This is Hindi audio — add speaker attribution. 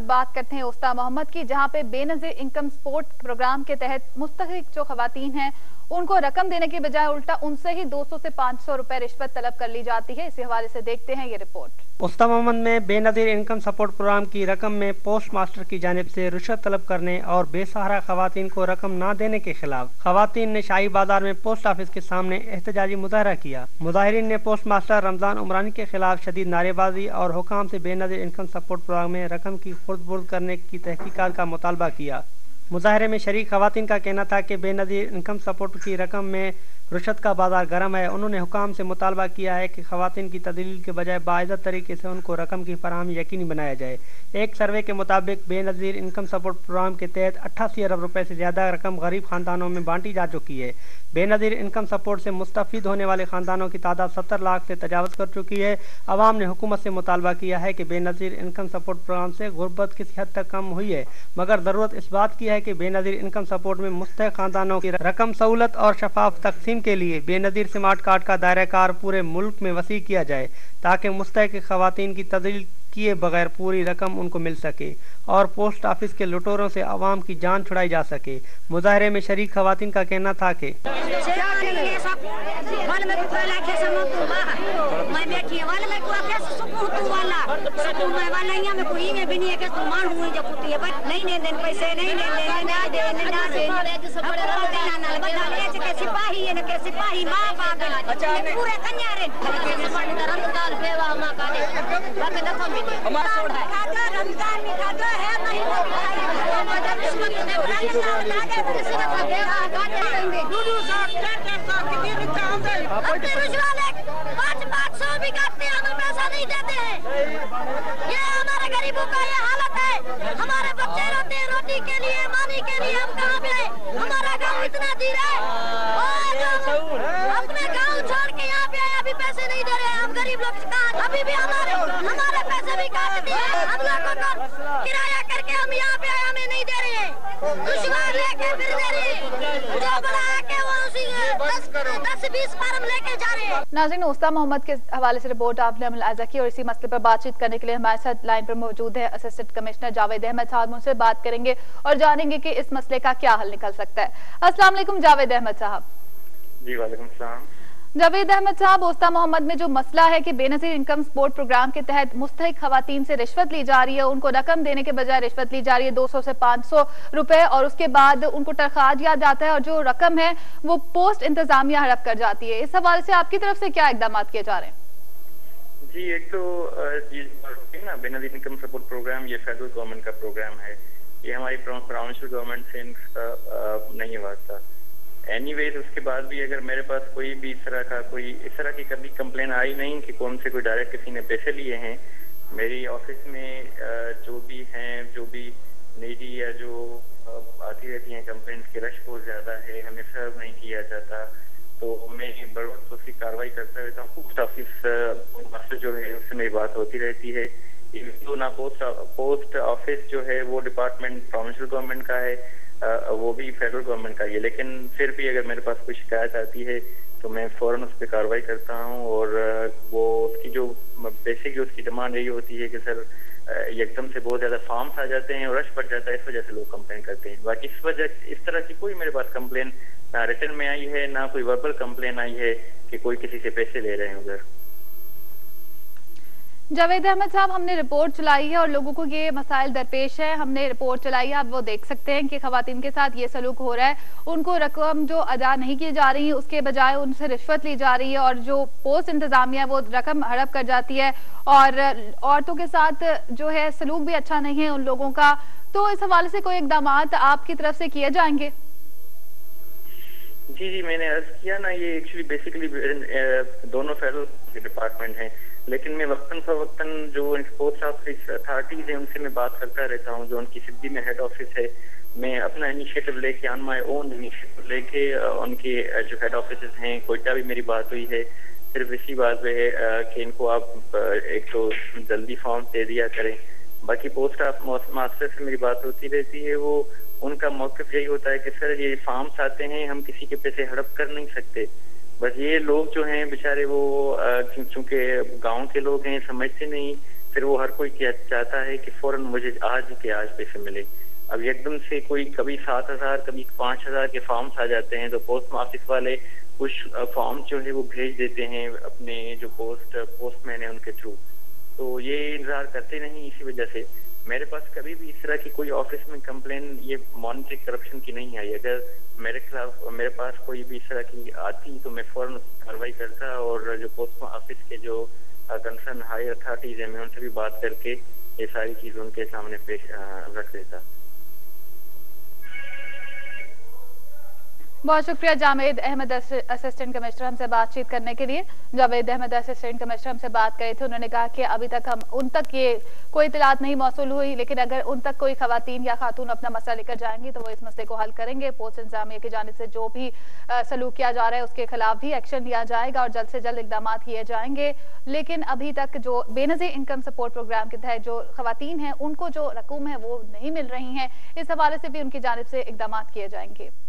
Speaker 1: बात करते हैं उस्ता मोहम्मद की, जहां पे बेनजीर इनकम सपोर्ट प्रोग्राम के तहत मुस्तहिक जो खवातीन हैं उनको रकम देने की बजाय उल्टा उनसे ही 200 से 500 रुपए रिश्वत तलब कर ली जाती है। इसी हवाले से देखते हैं ये रिपोर्ट।
Speaker 2: उस्ता मोहम्मद में बेनजीर इनकम सपोर्ट प्रोग्राम की रकम में पोस्ट मास्टर की जानिब से रिश्वत तलब करने और बेसहारा खवातीन को रकम न देने के खिलाफ खवातीन ने शाही बाजार में पोस्ट ऑफिस के सामने एहतजाजी मुजाहरा किया। मुजाहिरीन ने पोस्ट मास्टर रमजान उमरानी के खिलाफ शदीद नारेबाजी और हुकाम से बेनजीर इनकम सपोर्ट प्रोग्राम में रकम की खुर्द-बुर्द करने की तहकीकात का मुतालबा किया। मुजाहरे में शरीक खवातीन का कहना था कि बेनजीर इनकम सपोर्ट की रकम में रुशत का बाजार गर्म है। उन्होंने हुकाम से मुतालबा किया है कि खवातीन की तदलील के बजाय बाइज़्ज़त तरीके से उनको रकम की फराहमी यकीनी बनाया जाए। एक सर्वे के मुताबिक बेनजीर इनकम सपोर्ट प्रोग्राम के तहत 88 अरब रुपए से ज़्यादा रकम गरीब खानदानों में बांटी जा चुकी है। बेनजीर इनकम सपोर्ट से मुस्तफ़ीद होने वाले खानदानों की तादाद 70 लाख से तजावज़ कर चुकी है। अवाम ने हुकूमत से मुतालबा किया है कि बेनजीर इनकम सपोर्ट प्रोग्राम से गुर्बत किसी हद तक कम हुई है, मगर ज़रूरत इस बात की है कि बेनजीर इनकम सपोर्ट में मुस्तहिक खानदानों की रकम सहूलत और शफाफ तकसीम के लिए बेनजीर स्मार्ट कार्ड का दायरा कार पूरे मुल्क में वसी किया जाए, ताकि मुस्तहिक खवातीन की तदलील किए बगैर पूरी रकम उनको मिल सके और पोस्ट ऑफिस के लुटेरों से आवाम की जान छुड़ाई जा सके। मुजाहरे में शरीक खवातीन का कहना था कि
Speaker 3: ये हमारे गरीबों का ये हालत है। हमारे बच्चे रोते हैं रोटी के लिए, मानी के लिए। हम कहाँ पे? हमारा गांव इतना दूर है और अपने गांव छोड़ के यहाँ पे अभी पैसे नहीं दे रहे हैं। हम गरीब लोग अभी भी हमारे पैसे भी काट दिए। हम लोगों को किराया करके हम यहाँ पे हमें नहीं दे रहे हैं। दुश्मन लेके फिर दे रहे हैं, जो बड़ा के वो उसी 10-20 फार्म लेके जा रहे हैं।
Speaker 1: नाज़रीन, उस्ता मोहम्मद के हवाले से रिपोर्ट आपने मुलाहिज़ा की और इसी मसले पर बातचीत करने के लिए हमारे साथ लाइन पर मौजूद है असिस्टेंट कमिश्नर जावेद अहमद साहब। उनसे बात करेंगे और जानेंगे कि इस मसले का क्या हल निकल सकता है। अस्सलाम वालेकुम जावेद अहमद साहब।
Speaker 4: जी वालेकुम सलाम।
Speaker 1: जावेद अहमद साहब, उस्ता मोहम्मद में जो मसला है कि बेनजीर इनकम सपोर्ट प्रोग्राम के तहत मुस्तहिक खवातीन से रिश्वत ली जा रही है, उनको रकम देने के बजाय रिश्वत ली जा रही है 200 से 500 रुपए और उसके बाद उनको तनख्वाह दिया जाता है और जो रकम है वो पोस्ट इंतजामिया हड़प कर जाती है। इस हवाले से आपकी तरफ से क्या इकदाम किए जा रहे हैं?
Speaker 4: जी, एक तो ना बेनजीर इनकम सपोर्ट प्रोग्राम ये फेडरल गवर्नमेंट का प्रोग्राम है, ये हमारी प्रोविंशियल गवर्नमेंट से नहीं वास्ता। एनीवेज उसके बाद भी अगर मेरे पास कोई भी इस तरह की कभी कंप्लेन आई नहीं कि कौन से कोई डायरेक्ट किसी ने पैसे लिए हैं। मेरी ऑफिस में जो भी निजी या जो आती रहती हैं कंप्लेंट्स की रश बहुत ज्यादा है, हमें सर्व नहीं किया जाता, तो मैं बर वक्त उसकी कार्रवाई करता रहता हूँ। पोस्ट ऑफिस मास्टर जो है उससे मेरी बात होती रहती है। तो ना पोस्ट ऑफिस जो है वो डिपार्टमेंट प्रोविंशियल गवर्नमेंट का है, वो भी फेडरल गवर्नमेंट का ही है, लेकिन फिर भी अगर मेरे पास कोई शिकायत आती है तो मैं फौरन उस पर कार्रवाई करता हूँ। और वो उसकी जो बेसिक उसकी डिमांड यही होती है कि सर एकदम से बहुत ज्यादा फॉर्म्स आ जाते हैं और रश बढ़ जाता है, इस वजह से लोग कंप्लेन करते हैं। बाकी इस तरह की कोई मेरे पास कंप्लेन ना रिटन में आई है, ना कोई वर्बल कंप्लेन आई है कि कोई किसी से पैसे ले रहे हैं उधर।
Speaker 1: जावेद अहमद साहब, हमने रिपोर्ट चलाई है और लोगों को ये मसाइल दरपेश है। हमने रिपोर्ट चलाई है, आप वो देख सकते हैं कि खवातीन के साथ ये सलूक हो रहा है। उनको रकम जो अदा नहीं की जा रही है उसके बजाय उनसे रिश्वत ली जा रही है और जो पोस्ट इंतजामिया है वो रकम हड़प कर जाती है और औरतों के साथ जो है सलूक भी अच्छा नहीं है उन लोगों का। तो इस हवाले से कोई इकदाम आपकी तरफ से किए जाएंगे?
Speaker 4: जी, मैंने अर्ज किया ना, ये एक्चुअली बेसिकली दोनों फेडरल डिपार्टमेंट हैं, लेकिन मैं वक्तन फवक्तन जो पोस्ट ऑफिस अथॉरिटीज है उनसे मैं बात करता रहता हूँ। जो उनकी सिद्दी में हेड ऑफिस है, मैं अपना इनिशिएटिव लेके ऑन माय ओन इनिशिएटिव लेके उनके जो हेड ऑफिस हैं कोयटा भी मेरी बात हुई है। सिर्फ इसी बात पे है कि इनको आप एक तो जल्दी फॉर्म दे दिया करें। बाकी पोस्ट ऑफ मास्टर से मेरी बात होती रहती है, वो उनका मौक़िफ़ यही होता है कि सर ये फॉर्म्स आते हैं, हम किसी के पैसे हड़प कर नहीं सकते। बस ये लोग जो हैं बेचारे वो चूंकि गांव के लोग हैं समझते नहीं, फिर वो हर कोई चाहता है कि फौरन मुझे आज के आज पैसे मिले। अब एकदम से कोई कभी 7,000 कभी 5,000 के फॉर्म्स आ जाते हैं, तो पोस्ट ऑफिस वाले कुछ फॉर्म जो है वो भेज देते हैं अपने जो पोस्टमैन है उनके थ्रू, तो ये इंतजार करते नहीं। इसी वजह से मेरे पास कभी भी इस तरह की कोई ऑफिस में कंप्लेन ये मॉनेटरी करप्शन की नहीं आई। अगर मेरे खिलाफ मेरे पास कोई भी इस तरह की आती तो मैं फौरन कार्रवाई करता, और जो पोस्ट ऑफिस के जो कंसर्न हाई अथॉरिटीज है मैं उनसे भी बात करके ये सारी चीज उनके सामने पेश रख देता।
Speaker 1: बहुत शुक्रिया जावेद अहमद, असिस्टेंट कमिश्नर, हमसे बातचीत करने के लिए। जावेद अहमद असिस्टेंट कमिश्नर हमसे बात करे थे, उन्होंने कहा कि अभी तक हम उन तक ये कोई इतलात नहीं मौसूल हुई, लेकिन अगर उन तक कोई खवातीन या खातून अपना मसला लेकर जाएंगी तो वो इस मसले को हल करेंगे। पोस्ट इंतजामिया की जानिब से जो भी सलूक किया जा रहा है उसके खिलाफ भी एक्शन लिया जाएगा और जल्द से जल्द इकदाम किए जाएंगे। लेकिन अभी तक जो बेनज़ीर इनकम सपोर्ट प्रोग्राम के तहत जो खवातीन हैं उनको जो रकूम है वो नहीं मिल रही है, इस हवाले से भी उनकी जानिब से इकदाम किए जाएंगे।